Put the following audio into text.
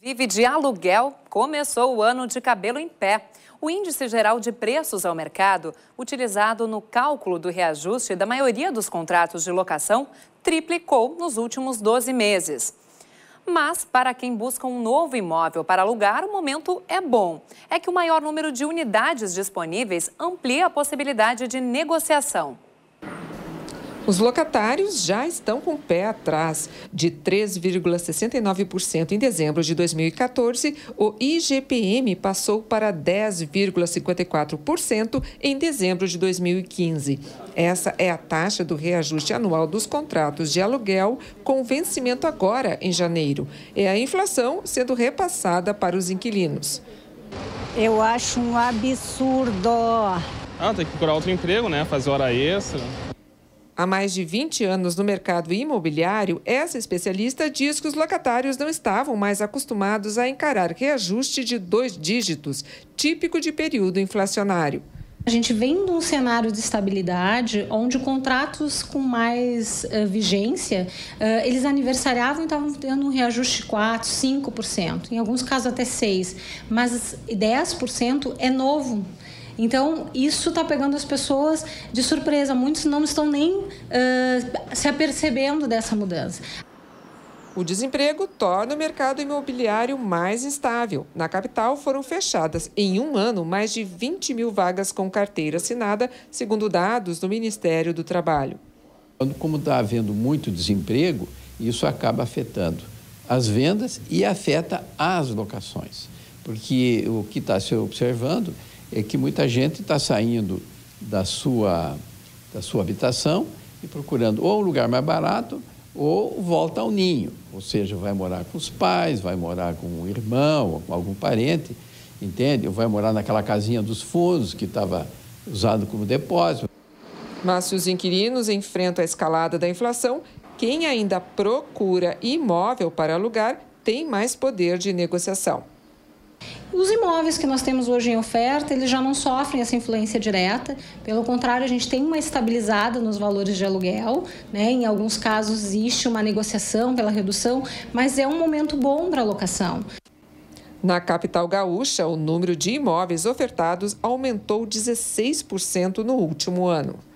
Vive de aluguel, começou o ano de cabelo em pé. O índice geral de preços ao mercado, utilizado no cálculo do reajuste da maioria dos contratos de locação, triplicou nos últimos 12 meses. Mas, para quem busca um novo imóvel para alugar, o momento é bom. É que o maior número de unidades disponíveis amplia a possibilidade de negociação. Os locatários já estão com o pé atrás. De 3,69% em dezembro de 2014, o IGPM passou para 10,54% em dezembro de 2015. Essa é a taxa do reajuste anual dos contratos de aluguel com vencimento agora em janeiro. É a inflação sendo repassada para os inquilinos. Eu acho um absurdo. Tem que procurar outro emprego, né? Fazer hora extra. Há mais de 20 anos no mercado imobiliário, essa especialista diz que os locatários não estavam mais acostumados a encarar reajuste de 2 dígitos, típico de período inflacionário. A gente vem de um cenário de estabilidade, onde contratos com mais vigência, eles aniversariavam e estavam tendo um reajuste de 4%, 5%, em alguns casos até 6%, mas 10% é novo. Então, isso está pegando as pessoas de surpresa. Muitos não estão nem se apercebendo dessa mudança. O desemprego torna o mercado imobiliário mais instável. Na capital, foram fechadas em um ano mais de 20 mil vagas com carteira assinada, segundo dados do Ministério do Trabalho. Como está havendo muito desemprego, isso acaba afetando as vendas e afeta as locações. Porque o que está se observando é que muita gente está saindo da sua habitação e procurando ou um lugar mais barato ou volta ao ninho, ou seja, vai morar com os pais, vai morar com um irmão ou com algum parente, entende? Ou vai morar naquela casinha dos fundos que estava usado como depósito. Mas se os inquilinos enfrentam a escalada da inflação, quem ainda procura imóvel para alugar tem mais poder de negociação. Os imóveis que nós temos hoje em oferta, eles já não sofrem essa influência direta. Pelo contrário, a gente tem uma estabilizada nos valores de aluguel, né? Em alguns casos existe uma negociação pela redução, mas é um momento bom para a locação. Na capital gaúcha, o número de imóveis ofertados aumentou 16% no último ano.